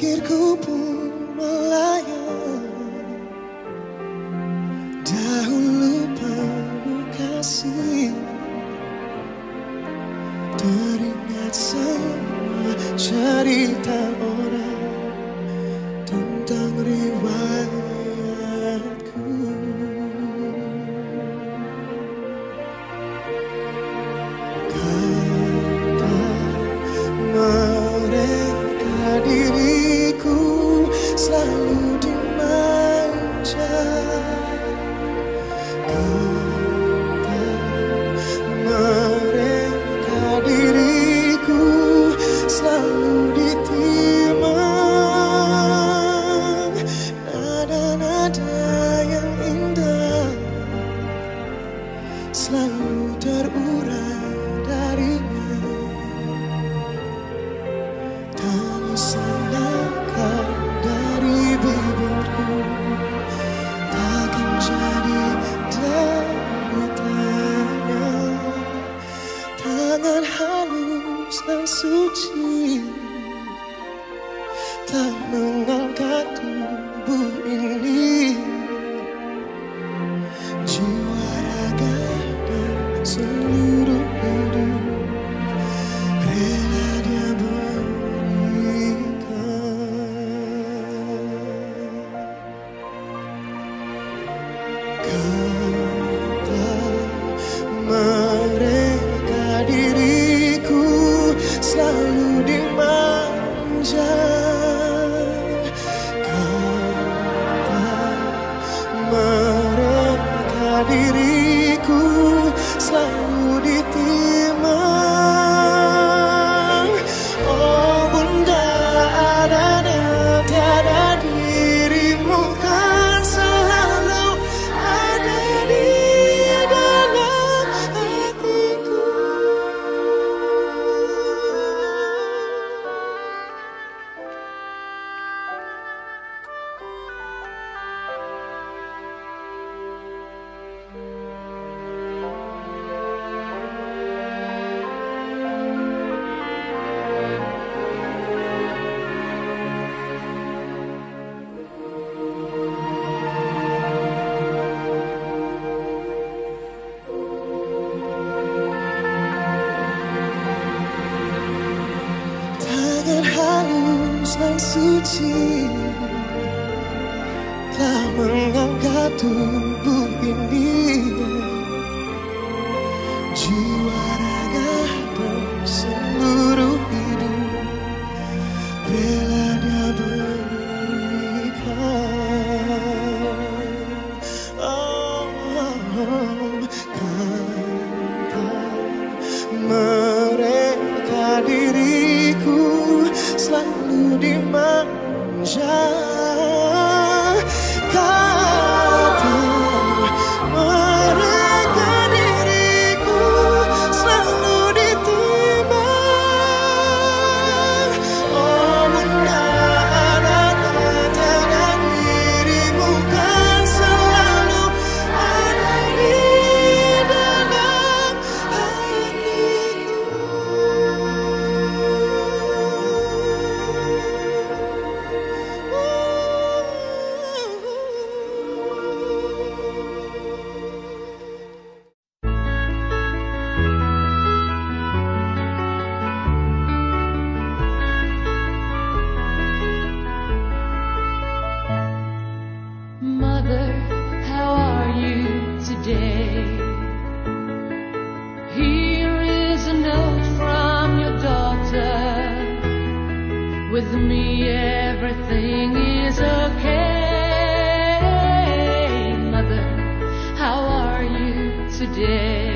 Pikirku pun melayang, dahulu penuh kasih. Teringat semua cerita orang tentang riwayatku. Kata mereka diriku selalu dimanja. Kata mereka diriku selalu ditimang. Nada-nada yang indah selalu terurai darinya. Tangisan langkah dari bibirku takkan jadi deritanya. Tangan halus dan suci telah mengangkat tubuh ini. Jiwa, raga, dan seluruh hidup rela dia berikan. Kata mereka diriku selalu dimanja. Kata mereka diriku selalu ditimang. Oh bunda, adanya tiada dirimu kan selalu ada di dalam hatiku. Tangan halus dan suci telah mengangkat tubuh ini. Jiwa, raga, dan seluruh hidup rela dia berikan. Oh, kata mereka diriku selalu dimanja. Kata mereka diriku selalu ditimang. Oh bunda, adanya tiada dirimu kan selalu ada di dalam hatiku. Mother, how are you today? Here is a note from your daughter. With me everything is okay. Mother, how are you today?